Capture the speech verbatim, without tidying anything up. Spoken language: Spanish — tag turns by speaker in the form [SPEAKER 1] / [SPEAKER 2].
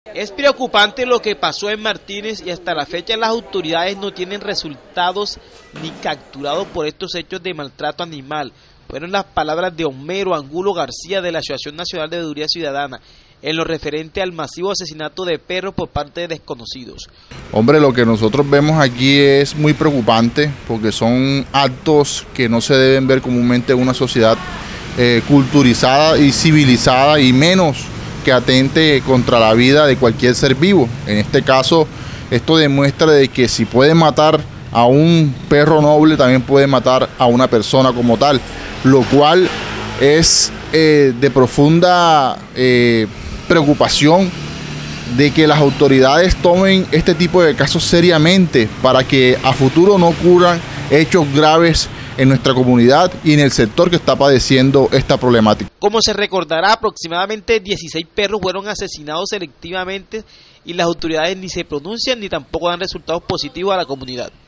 [SPEAKER 1] Es preocupante lo que pasó en Martínez y hasta la fecha las autoridades no tienen resultados ni capturados por estos hechos de maltrato animal. Fueron las palabras de Homero Angulo García de la Asociación Nacional de Veeduría Ciudadana en lo referente al masivo asesinato de perros por parte de desconocidos.
[SPEAKER 2] Hombre, lo que nosotros vemos aquí es muy preocupante porque son actos que no se deben ver comúnmente en una sociedad eh, culturizada y civilizada, y menos que atente contra la vida de cualquier ser vivo. En este caso, esto demuestra de que si puede matar a un perro noble, también puede matar a una persona como tal, lo cual es eh, de profunda eh, preocupación de que las autoridades tomen este tipo de casos seriamente para que a futuro no ocurran hechos graves en nuestra comunidad y en el sector que está padeciendo esta problemática.
[SPEAKER 1] Como se recordará, aproximadamente dieciséis perros fueron asesinados selectivamente y las autoridades ni se pronuncian ni tampoco dan resultados positivos a la comunidad.